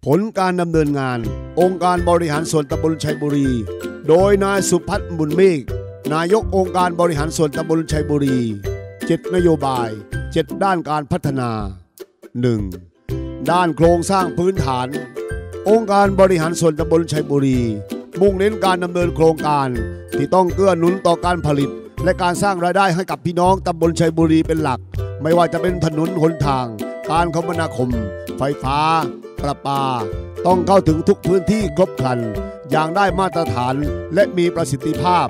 ผลการดำเนินงานองค์การบริหารส่วนตำบลชัยบุรีโดยนายสุพัฒน์บุญเมฆนายกองค์การบริหารส่วนตำบลชัยบุรี7นโยบาย7ด้านการพัฒนา 1. ด้านโครงสร้างพื้นฐานองค์การบริหารส่วนตำบลชัยบุรีมุ่งเน้นการดำเนินโครงการที่ต้องเกื้อหนุนต่อการผลิตและการสร้างรายได้ให้กับพี่น้องตำบลชัยบุรีเป็นหลักไม่ว่าจะเป็นถนนหนทางการคมนาคมไฟฟ้าประปาต้องเข้าถึงทุกพื้นที่ครบครันอย่างได้มาตรฐานและมีประสิทธิภาพ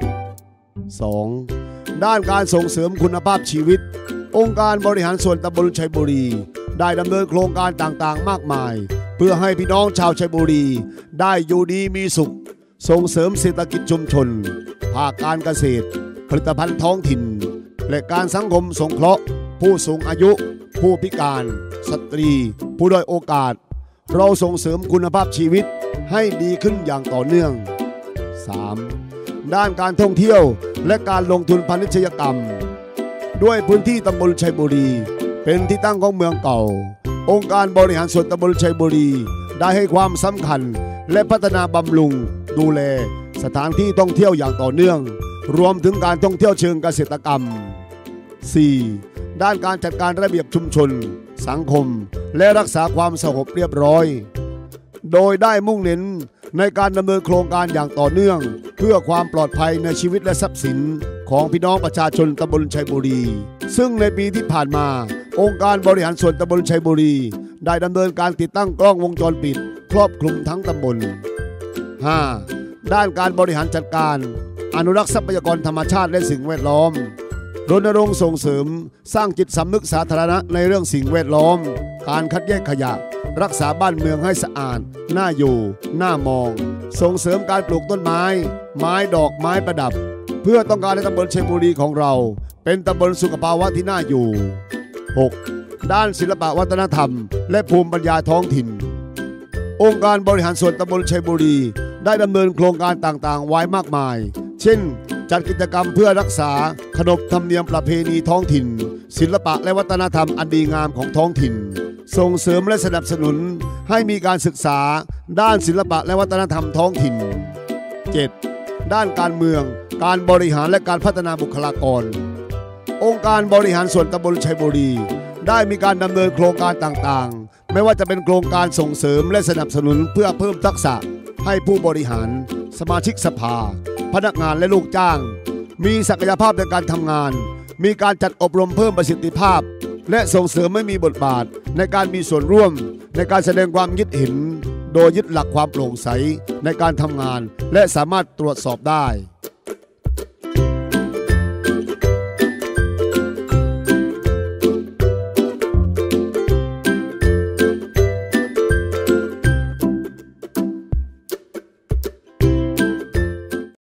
2. ด้านการส่งเสริมคุณภาพชีวิตองค์การบริหารส่วนตำบลชัยบุรีได้ดำเนินโครงการต่างๆมากมายเพื่อให้พี่น้องชาวชัยบุรีได้อยู่ดีมีสุขส่งเสริมเศรษฐกิจชุมชนภาคการเกษตรผลิตภัณฑ์ท้องถิ่นและการสังคมสงเคราะห์ผู้สูงอายุผู้พิการสตรีผู้ด้อยโอกาสเราส่งเสริมคุณภาพชีวิตให้ดีขึ้นอย่างต่อเนื่อง 3. ด้านการท่องเที่ยวและการลงทุนพาณิชยกรรมด้วยพื้นที่ตำบลชัยบุรีเป็นที่ตั้งของเมืองเก่าองค์การบริหารส่วนตำบลชัยบุรีได้ให้ความสำคัญและพัฒนาบำรุงดูแลสถานที่ท่องเที่ยวอย่างต่อเนื่องรวมถึงการท่องเที่ยวเชิงเกษตรกรรม 4. ด้านการจัดการระเบียบชุมชนสังคมและรักษาความสงบเรียบร้อยโดยได้มุ่งเน้นในการดำเนินโครงการอย่างต่อเนื่องเพื่อความปลอดภัยในชีวิตและทรัพย์สินของพี่น้องประชาชนตำบลชัยบุรีซึ่งในปีที่ผ่านมาองค์การบริหารส่วนตำบลชัยบุรีได้ดำเนินการติดตั้งกล้องวงจรปิดครอบคลุมทั้งตำบล 5. ด้านการบริหารจัดการอนุรักษ์ทรัพยากรธรรมชาติและสิ่งแวดล้อมรณรงค์ส่งเสริมสร้างจิตสำนึกสาธารณะในเรื่องสิ่งแวดล้อมการคัดแยกขยะรักษาบ้านเมืองให้สะอาดน่าอยู่น่ามองส่งเสริมการปลูกต้นไม้ไม้ดอกไม้ประดับเพื่อต้องการให้ตำบลชัยบุรีของเราเป็นตำบลสุขภาวะที่น่าอยู่ 6. ด้านศิลปวัฒนธรรมและภูมิปัญญาท้องถิ่นองค์การบริหารส่วนตำบลชัยบุรีได้ดำเนินโครงการต่างๆไว้มากมายเช่นจัดกิจกรรมเพื่อรักษาขนบธรรมเนียมประเพณีท้องถิ่นศิลปะและวัฒนธรรมอันดีงามของท้องถิ่นส่งเสริมและสนับสนุนให้มีการศึกษาด้านศิลปะและวัฒนธรรมท้องถิ่น 7. ด้านการเมืองการบริหารและการพัฒนาบุคลากรองค์การบริหารส่วนตำบลชัยบุรีได้มีการดำเนินโครงการต่างๆไม่ว่าจะเป็นโครงการส่งเสริมและสนับสนุนเพื่อเพิ่มทักษะให้ผู้บริหารสมาชิกสภาพนักงานและลูกจ้างมีศักยภาพในการทำงานมีการจัดอบรมเพิ่มประสิทธิภาพและส่งเสริมให้มีบทบาทในการมีส่วนร่วมในการแสดงความคิดเห็นโดยยึดหลักความโปร่งใสในการทำงานและสามารถตรวจสอบได้